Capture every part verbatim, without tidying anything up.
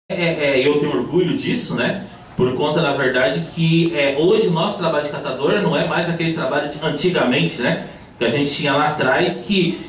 É, é, eu tenho orgulho disso, né? Por conta, na verdade, que é, hoje o nosso trabalho de catador não é mais aquele trabalho de antigamente, né? Que a gente tinha lá atrás, que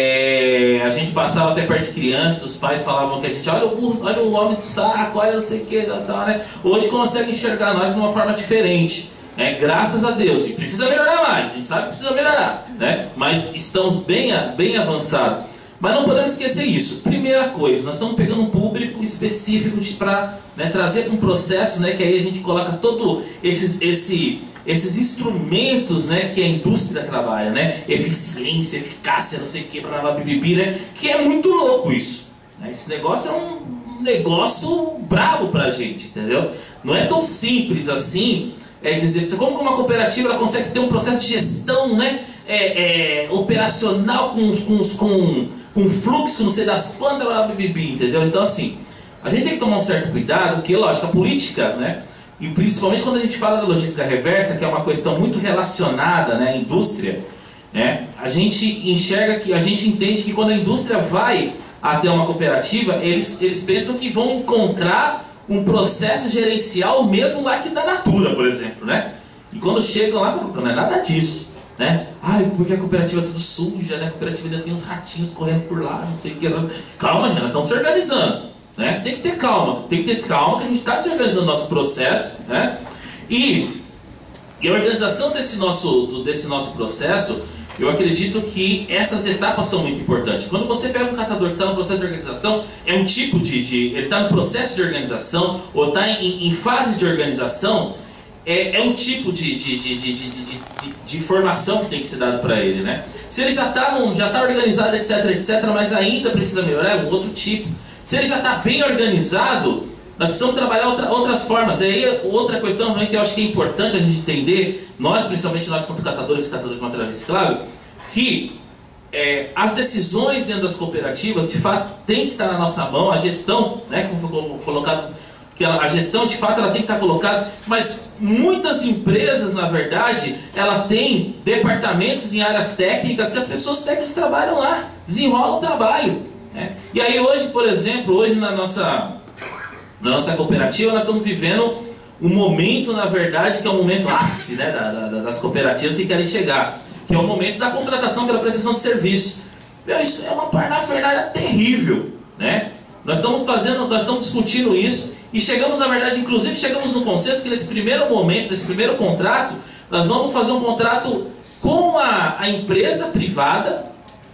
é, a gente passava até perto de crianças, os pais falavam que a gente, olha o burro, olha o homem do saco, olha não sei o que, tal, tal, né? Hoje consegue enxergar nós de uma forma diferente, né? Graças a Deus. E precisa melhorar mais, a gente sabe que precisa melhorar, né? Mas estamos bem, bem avançados. Mas não podemos esquecer isso. Primeira coisa, nós estamos pegando um público específico para, né, trazer um processo, né, que aí a gente coloca todos esses, esse, esses instrumentos, né, que a indústria trabalha, né, eficiência, eficácia, não sei o que, blá, blá, blá, né, que é muito louco isso. Né? Esse negócio é um negócio brabo para a gente, entendeu? Não é tão simples assim, é dizer, como uma cooperativa ela consegue ter um processo de gestão, né, é, é, operacional com, com, com com fluxo, não sei das quantas, lá, entendeu? Então, assim, a gente tem que tomar um certo cuidado, porque, lógico, a política, né, e principalmente quando a gente fala da logística reversa, que é uma questão muito relacionada, né, à indústria, né, a gente enxerga que, a gente entende que quando a indústria vai até uma cooperativa, eles, eles pensam que vão encontrar um processo gerencial mesmo lá que da Natura, por exemplo, né? E quando chegam lá, não é nada disso. Né? Ai, porque a cooperativa é tudo suja, né? A cooperativa ainda tem uns ratinhos correndo por lá, não sei o que. Calma, gente, nós estamos se organizando, né? Tem que ter calma, tem que ter calma, que a gente está se organizando no nosso processo, né? E, e a organização desse nosso, desse nosso processo, eu acredito que essas etapas são muito importantes. Quando você pega um catador que está no processo de organização, é um tipo de... de ele está no processo de organização, ou está em, em fase de organização, É, é um tipo de, de, de, de, de, de, de formação que tem que ser dado para ele, né? Se ele já está já tá organizado, etc, etc, mas ainda precisa melhorar, é um outro tipo. Se ele já está bem organizado, nós precisamos trabalhar outra, outras formas. E aí, outra questão também que eu acho que é importante a gente entender, nós, principalmente nós como catadores e catadores de material reciclável, que é, as decisões dentro das cooperativas, de fato, tem que estar na nossa mão, a gestão, né, como foi colocado, que a gestão de fato ela tem que estar colocada, mas muitas empresas, na verdade, ela tem departamentos em áreas técnicas que as pessoas técnicas trabalham lá, desenrolam o trabalho, né? E aí hoje, por exemplo, hoje na nossa, na nossa cooperativa nós estamos vivendo um momento, na verdade, que é o momento ápice, né, da, da, das cooperativas que querem chegar, que é o momento da contratação pela prestação de serviço. Meu, isso é uma parafernália terrível, né? Nós estamos fazendo, nós estamos discutindo isso. E chegamos, na verdade, inclusive chegamos no consenso que nesse primeiro momento, nesse primeiro contrato, nós vamos fazer um contrato com a, a empresa privada.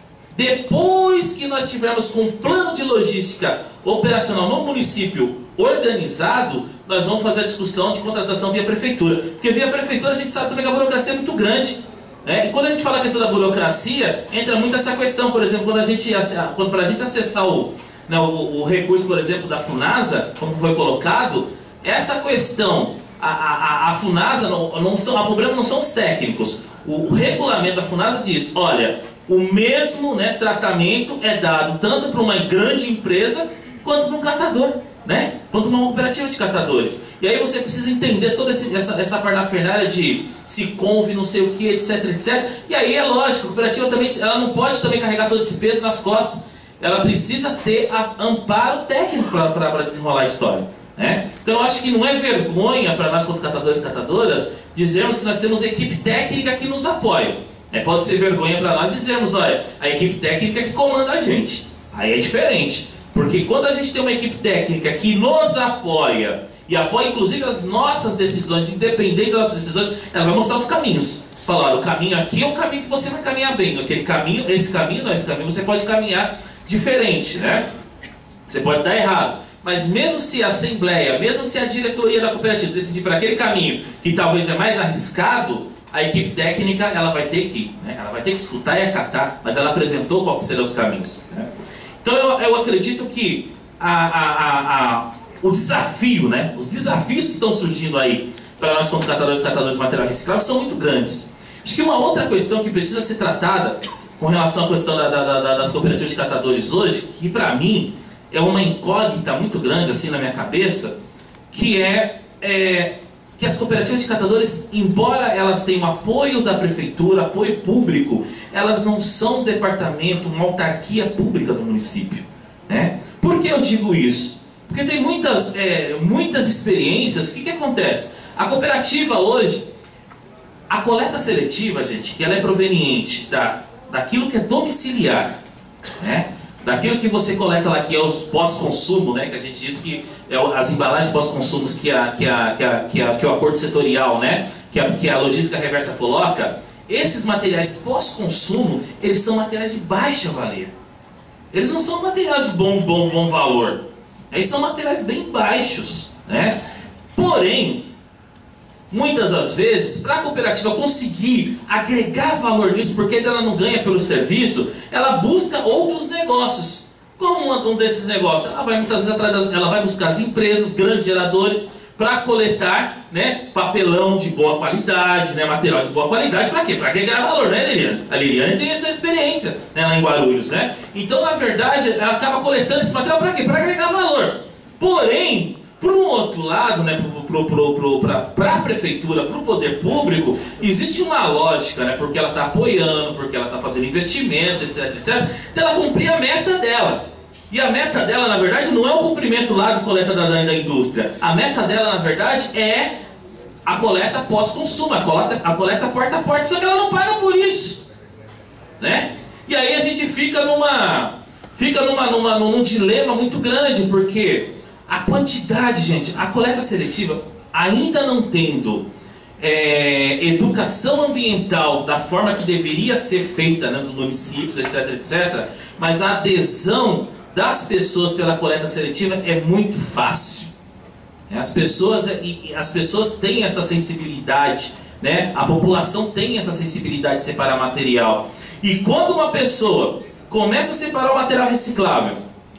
Depois que nós tivermos com um plano de logística operacional no município organizado, nós vamos fazer a discussão de contratação via prefeitura. Porque via prefeitura a gente sabe também que a burocracia é muito grande, né? E quando a gente fala a questão da burocracia, entra muito essa questão, por exemplo, quando a gente, quando para a gente acessar o O, o recurso, por exemplo, da FUNASA, como foi colocado, essa questão, a, a, a FUNASA, não, não são, o problema não são os técnicos. O, o regulamento da FUNASA diz, olha, o mesmo, né, tratamento é dado tanto para uma grande empresa, quanto para um catador, né? Quanto para uma cooperativa de catadores. E aí você precisa entender toda esse, essa, essa parafernália de SICONV, não sei o que, etc, etcétera. E aí é lógico, a cooperativa também, ela não pode também carregar todo esse peso nas costas. Ela precisa ter a, amparo técnico para desenrolar a história, né? Então eu acho que não é vergonha para nós, como catadores e catadoras, dizermos que nós temos equipe técnica que nos apoia. É, pode ser vergonha para nós dizermos, olha, a equipe técnica que comanda a gente. Aí é diferente. Porque quando a gente tem uma equipe técnica que nos apoia, e apoia inclusive as nossas decisões, independente das nossas decisões, ela vai mostrar os caminhos. Falar, o caminho aqui é o caminho que você vai caminhar bem. Aquele caminho, esse caminho, não, esse caminho você pode caminhar diferente, né? Você pode dar errado, mas mesmo se a assembleia, mesmo se a diretoria da cooperativa decidir para aquele caminho que talvez é mais arriscado, a equipe técnica ela vai ter que, né? Ela vai ter que escutar e acatar, mas ela apresentou qual serão os caminhos, né? Então eu, eu acredito que a, a, a, a, o desafio, né? Os desafios que estão surgindo aí para nós como catadores e catadores de material reciclável são muito grandes. Acho que uma outra questão que precisa ser tratada com relação à questão da, da, da, das cooperativas de catadores hoje, que para mim é uma incógnita muito grande assim na minha cabeça, que é, é que as cooperativas de catadores, embora elas tenham apoio da prefeitura, apoio público, elas não são um departamento, uma autarquia pública do município, né? Por que eu digo isso? Porque tem muitas, é, muitas experiências. O que, que acontece? A cooperativa hoje, a coleta seletiva, gente, que ela é proveniente da, daquilo que é domiciliar, né? Daquilo que você coleta lá, que é os pós-consumo, né? Que a gente diz que é as embalagens pós-consumos que, a, que, a, que, a, que, a, que o acordo setorial, né? Que a, que a logística reversa coloca. Esses materiais pós-consumo, eles são materiais de baixa valia. Eles não são materiais de bom, bom, bom valor. Eles são materiais bem baixos, né? Porém, muitas das vezes, para a cooperativa conseguir agregar valor nisso, porque ela não ganha pelo serviço, ela busca outros negócios. Como um desses negócios? Ela vai muitas vezes atrás das, ela vai buscar as empresas, grandes geradores, para coletar, né, papelão de boa qualidade, né, material de boa qualidade. Para quê? Para agregar valor, né, Liliane? A Liliane tem essa experiência, né, lá em Guarulhos, né? Então, na verdade, ela acaba coletando esse material para quê? Para agregar valor. Porém, por um outro lado, né, para a prefeitura, para o poder público, existe uma lógica, né, porque ela está apoiando, porque ela está fazendo investimentos, etc, etc, dela cumprir a meta dela. E a meta dela, na verdade, não é o cumprimento lá de coleta da, da indústria. A meta dela, na verdade, é a coleta pós-consumo, a coleta, a coleta porta a porta, só que ela não paga por isso, né? E aí a gente fica numa, fica numa, numa, num dilema muito grande, porque a quantidade, gente, a coleta seletiva, ainda não tendo é, educação ambiental da forma que deveria ser feita, né, nos municípios, etc, etc, mas a adesão das pessoas pela coleta seletiva é muito fácil. As pessoas, as pessoas têm essa sensibilidade, né? A população tem essa sensibilidade de separar material. E quando uma pessoa começa a separar o material reciclável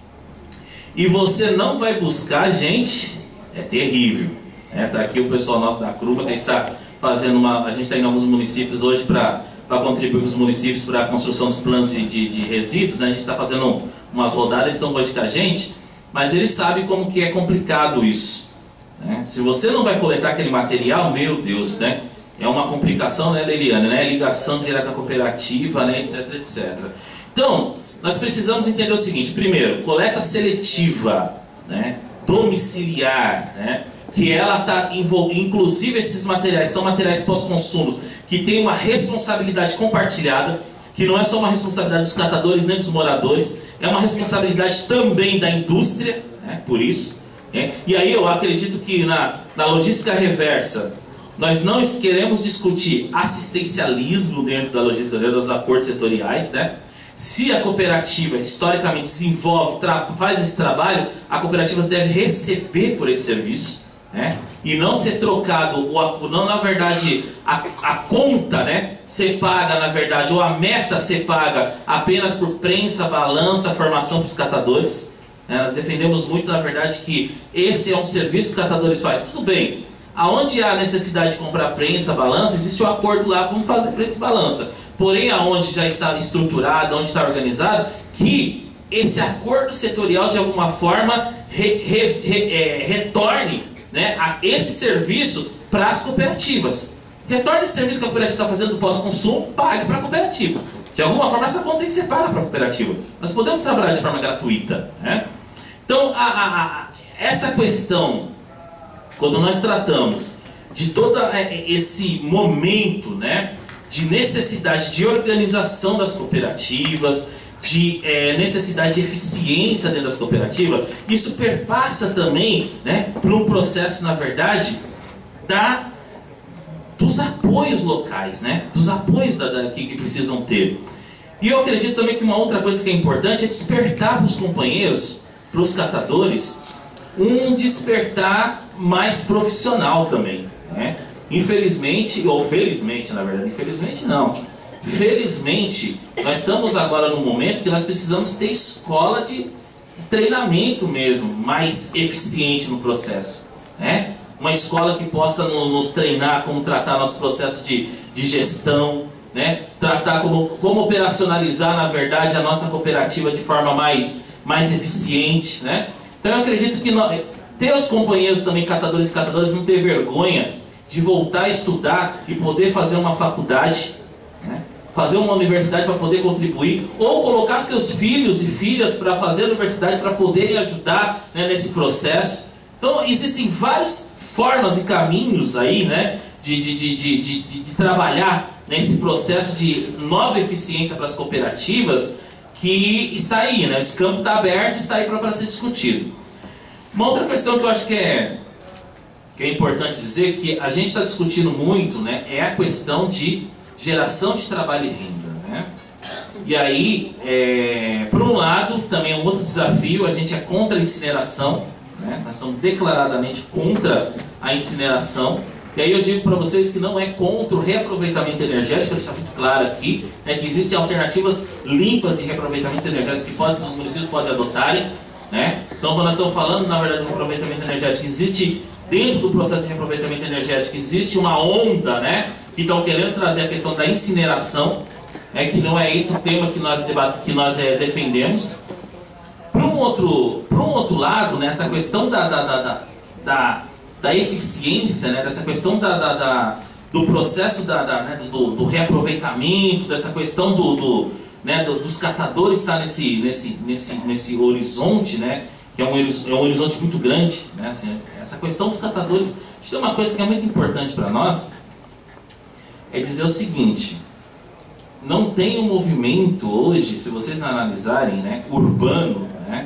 e você não vai buscar, gente, é terrível. É, tá aqui o pessoal nosso da Cruba, que a gente está fazendo uma. A gente está indo em alguns municípios hoje para contribuir com os municípios para a construção dos planos de, de, de resíduos, né? A gente está fazendo umas rodadas, estão hoje com a gente, mas eles sabem como que é complicado isso, né? Se você não vai coletar aquele material, meu Deus, né? É uma complicação, né, Liliane, né? Ligação direta à cooperativa, né, etc, etcétera. Então, nós precisamos entender o seguinte: primeiro, coleta seletiva, né, domiciliar, né, que ela está envolvida, inclusive esses materiais são materiais pós-consumos, que tem uma responsabilidade compartilhada, que não é só uma responsabilidade dos catadores nem dos moradores, é uma responsabilidade também da indústria, né, por isso. Né? E aí eu acredito que na, na logística reversa, nós não queremos discutir assistencialismo dentro da logística, dentro dos acordos setoriais, né? Se a cooperativa historicamente desenvolve, faz esse trabalho, a cooperativa deve receber por esse serviço, né? E não ser trocado, ou não, na verdade, a, a conta, né, ser paga, na verdade, ou a meta ser paga apenas por prensa, balança, formação para os catadores. Né? Nós defendemos muito, na verdade, que esse é um serviço que os catadores fazem. Tudo bem, aonde há necessidade de comprar prensa, balança, existe o um acordo lá, vamos fazer prensa e balança. Porém, aonde já está estruturado, onde está organizado, que esse acordo setorial, de alguma forma, re, re, re, é, retorne, né, a esse serviço para as cooperativas. Retorne esse serviço que a cooperativa está fazendo do pós-consumo, pague para a cooperativa. De alguma forma, essa conta tem que ser paga para a cooperativa. Nós podemos trabalhar de forma gratuita, né? Então, a, a, a, essa questão, quando nós tratamos de todo esse momento, né, de necessidade de organização das cooperativas, de é, necessidade de eficiência dentro das cooperativas, isso perpassa também, né, por um processo, na verdade, da, dos apoios locais, né, dos apoios da, da, que, que precisam ter. E eu acredito também que uma outra coisa que é importante é despertar para os companheiros, para os catadores, um despertar mais profissional também, né? Infelizmente, ou felizmente, na verdade, infelizmente não. Felizmente, nós estamos agora num momento que nós precisamos ter escola de treinamento mesmo, mais eficiente no processo, né? Uma escola que possa no, nos treinar como tratar nosso processo de, de gestão, né? Tratar como, como operacionalizar, na verdade, a nossa cooperativa de forma mais, mais eficiente, né? Então eu acredito que nós, ter os companheiros também, catadores e catadoras, não ter vergonha de voltar a estudar e poder fazer uma faculdade, né? fazer uma universidade para poder contribuir, ou colocar seus filhos e filhas para fazer a universidade para poderem ajudar, né, nesse processo. Então existem várias formas e caminhos aí, né, de, de, de, de, de, de trabalhar nesse processo de nova eficiência para as cooperativas, que está aí, né? Esse campo está aberto, está aí para ser discutido. Uma outra questão que eu acho que é, que é importante dizer, que a gente está discutindo muito, né, é a questão de geração de trabalho e renda, né? E aí, é, por um lado, também é um outro desafio, a gente é contra a incineração, né? Nós somos declaradamente contra a incineração. E aí eu digo para vocês que não é contra o reaproveitamento energético, deixar muito claro aqui, né, que existem alternativas limpas de reaproveitamento energético que pode, os municípios podem adotarem, né? Então, quando nós estamos falando, na verdade, do reaproveitamento energético, existe, dentro do processo de reaproveitamento energético, existe uma onda, né, que estão querendo trazer a questão da incineração, né, que não é esse o tema que nós, debat que nós é, defendemos. Por um outro, por um outro lado, né, essa questão da... da, da, da, da da eficiência, né, dessa questão da, da, da, do processo da, da, né, do, do reaproveitamento, dessa questão do, do, né, do, dos catadores estar nesse, nesse, nesse, nesse horizonte, né, que é um, é um horizonte muito grande, né, assim, essa questão dos catadores. Acho que tem uma coisa que é muito importante para nós, é dizer o seguinte: não tem um movimento hoje, se vocês analisarem, né, urbano, né,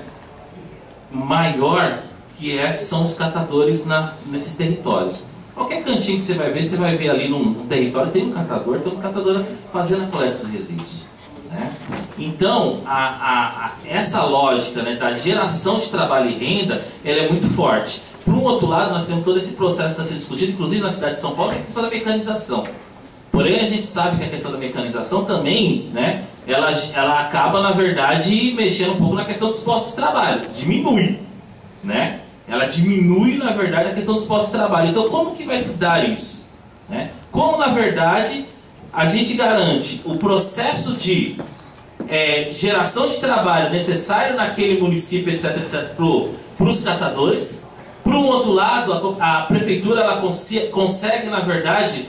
maior que é, são os catadores na, nesses territórios. Qualquer cantinho que você vai ver, você vai ver ali num, num território, tem um catador, tem um catador fazendo a coleta dos resíduos, né? Então, a, a, a, essa lógica, né, da geração de trabalho e renda, ela é muito forte. Por um outro lado, nós temos todo esse processo que está sendo discutido, inclusive na cidade de São Paulo, que é a questão da mecanização. Porém, a gente sabe que a questão da mecanização também, né, ela, ela acaba, na verdade, mexendo um pouco na questão dos postos de trabalho. Diminui, né? Ela diminui, na verdade, a questão dos postos de trabalho. Então, como que vai se dar isso, né? Como, na verdade, a gente garante o processo de é, geração de trabalho necessário naquele município, etc, etc, para os catadores. Por um outro lado, a, a prefeitura ela cons consegue, na verdade,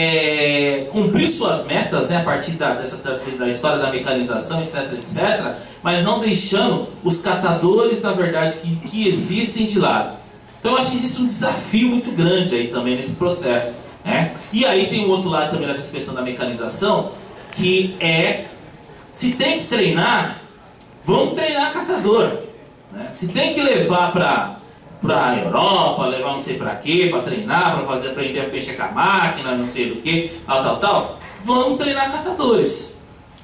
é, cumprir suas metas, né, a partir da, dessa, da, da história da mecanização, etc, etc, mas não deixando os catadores, na verdade, que, que existem de lado. Então eu acho que existe um desafio muito grande aí também nesse processo, né? E aí tem um outro lado também nessa questão da mecanização, que é, se tem que treinar, vamos treinar catador, né? Se tem que levar para para a Europa, levar não sei para quê, para treinar, para fazer, aprender a mexer com a máquina, não sei do que, tal, tal, tal, vamos treinar catadores.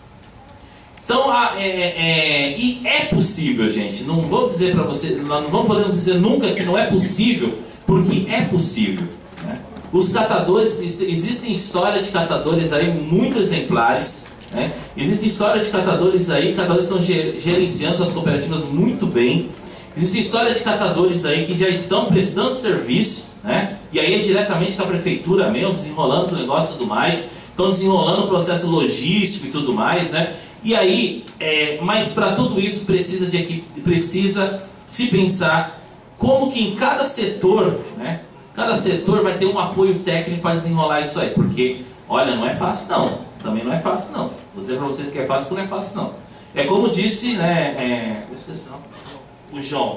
Então, a, é, é, e é possível, gente, não vou dizer para você, nós não podemos dizer nunca que não é possível, porque é possível, né? Os catadores, existem histórias de catadores aí muito exemplares, né? Existem histórias de catadores aí, catadores que estão gerenciando suas cooperativas muito bem. Existem histórias de catadores aí que já estão prestando serviço, né? E aí é diretamente com a prefeitura mesmo, desenrolando o negócio e tudo mais, estão desenrolando o processo logístico e tudo mais, né? E aí, é, mas para tudo isso precisa de equipe, precisa se pensar como que em cada setor, né? Cada setor vai ter um apoio técnico para desenrolar isso aí, porque, olha, não é fácil não, também não é fácil não. Vou dizer para vocês que é fácil, que não é fácil não. É como disse, né? É, eu esqueci não. O João.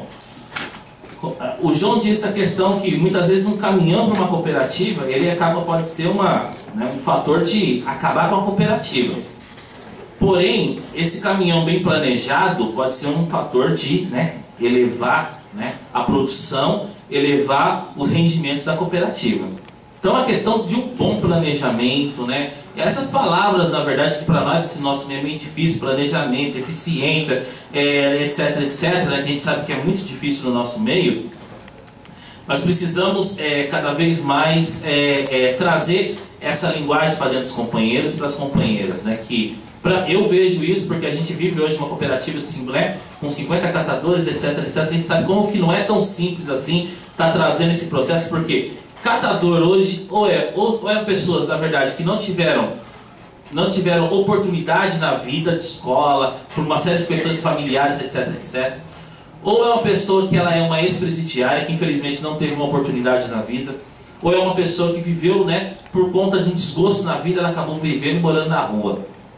O João disse a questão que muitas vezes um caminhão para uma cooperativa, ele acaba, pode ser uma, né, um fator de acabar com a cooperativa. Porém, esse caminhão bem planejado pode ser um fator de, né, elevar, né, a produção, elevar os rendimentos da cooperativa. Então a questão de um bom planejamento, né? Essas palavras, na verdade, que para nós esse nosso meio é meio difícil, planejamento, eficiência, é, etc, etc, né? A gente sabe que é muito difícil no nosso meio. Nós precisamos é, cada vez mais é, é, trazer essa linguagem para dentro dos companheiros e das companheiras, né? Que pra, eu vejo isso porque a gente vive hoje uma cooperativa de Simblé com cinquenta catadores, etc, etc. A gente sabe como que não é tão simples assim estar tá trazendo esse processo, porque catador hoje, ou é, ou, ou é pessoas, na verdade, que não tiveram, não tiveram oportunidade na vida de escola, por uma série de questões familiares, etc, etc. Ou é uma pessoa que ela é uma ex-presidiária, que infelizmente não teve uma oportunidade na vida. Ou é uma pessoa que viveu, né, por conta de um desgosto na vida, ela acabou vivendo e morando na rua.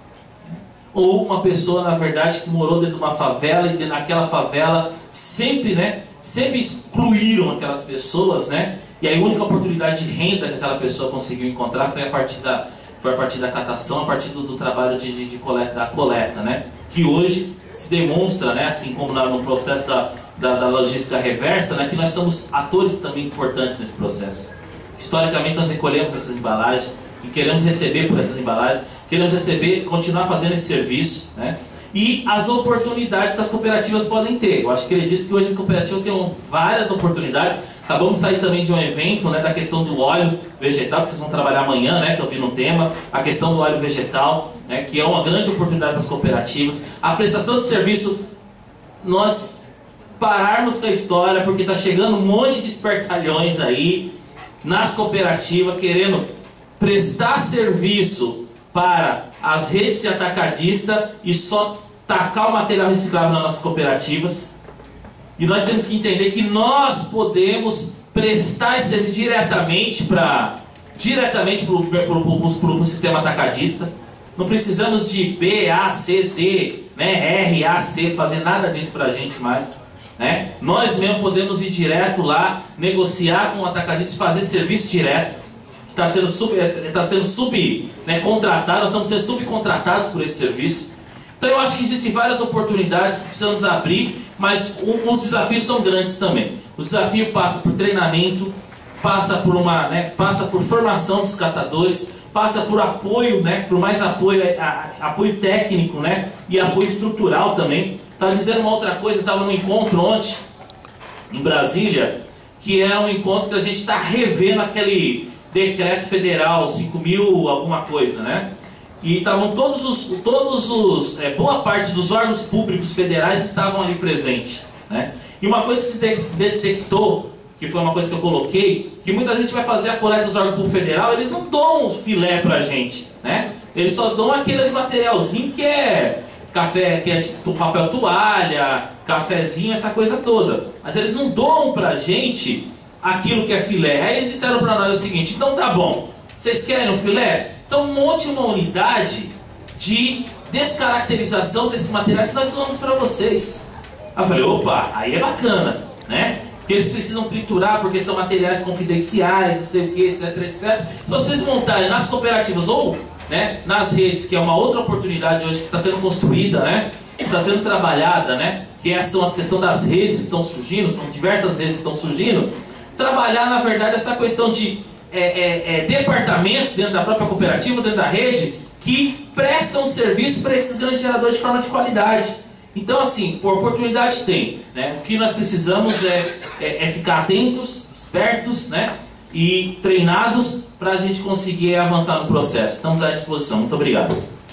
ou uma pessoa, na verdade, que morou dentro de uma favela e naquela favela sempre, né, sempre excluíram aquelas pessoas, né? E aí a única oportunidade de renda que aquela pessoa conseguiu encontrar foi a partir da, foi a partir da catação, a partir do, do trabalho de, de, de coleta, da coleta, né? Que hoje se demonstra, né, assim como na, no processo da, da, da logística reversa, né, que nós somos atores também importantes nesse processo. Historicamente nós recolhemos essas embalagens e queremos receber por essas embalagens, queremos receber, continuar fazendo esse serviço, né? E as oportunidades que as cooperativas podem ter. Eu acho que acredito que hoje a cooperativa tem várias oportunidades. Acabamos de sair também de um evento, né, da questão do óleo vegetal, que vocês vão trabalhar amanhã, né, que eu vi no tema, a questão do óleo vegetal, né, que é uma grande oportunidade para as cooperativas. A prestação de serviço, nós pararmos com a história, porque está chegando um monte de espertalhões aí nas cooperativas, querendo prestar serviço para as redes de atacadista e só tacar o material reciclável nas nossas cooperativas. E nós temos que entender que nós podemos prestar esse serviço diretamente para diretamente para o sistema atacadista. Não precisamos de B, A, C, D, né, R, A, C, fazer nada disso para a gente mais. Né? Nós mesmo podemos ir direto lá, negociar com o atacadista e fazer serviço direto. Está sendo, sub, tá sendo sub, né, contratado, nós vamos ser subcontratados por esse serviço. Então eu acho que existem várias oportunidades que precisamos abrir, mas o, os desafios são grandes também. O desafio passa por treinamento, passa por, uma, né, passa por formação dos catadores, passa por apoio, né, por mais apoio, a, apoio técnico, né, e apoio estrutural também. Estava dizendo uma outra coisa, estava num encontro ontem, em Brasília, que é um encontro que a gente está revendo aquele decreto federal, cinco mil alguma coisa, né? E estavam todos os, todos os é, boa parte dos órgãos públicos federais estavam ali presentes, né? E uma coisa que se detectou, que foi uma coisa que eu coloquei, que muita gente vai fazer a coleta dos órgãos públicos federal, eles não dão filé pra gente, né? Eles só dão aqueles materialzinhos que é café, que é tipo papel toalha, cafezinho, essa coisa toda. Mas eles não doam pra gente aquilo que é filé. Aí eles disseram para nós o seguinte: então tá bom, vocês querem um filé? Então monte uma unidade de descaracterização desses materiais que nós doamos para vocês. Aí eu falei, opa, aí é bacana, né? Porque eles precisam triturar porque são materiais confidenciais, não sei o que, etc, etcétera. Então vocês montarem nas cooperativas ou, né, nas redes, que é uma outra oportunidade hoje que está sendo construída, né? Está sendo trabalhada, né? Que são as questões das redes que estão surgindo, são diversas redes que estão surgindo. Trabalhar, na verdade, essa questão de é, é, é, departamentos dentro da própria cooperativa, dentro da rede, que prestam serviço para esses grandes geradores de forma de qualidade. Então, assim, por oportunidade tem, né? O que nós precisamos é, é, é ficar atentos, espertos, né? E treinados para a gente conseguir avançar no processo. Estamos à disposição. Muito obrigado.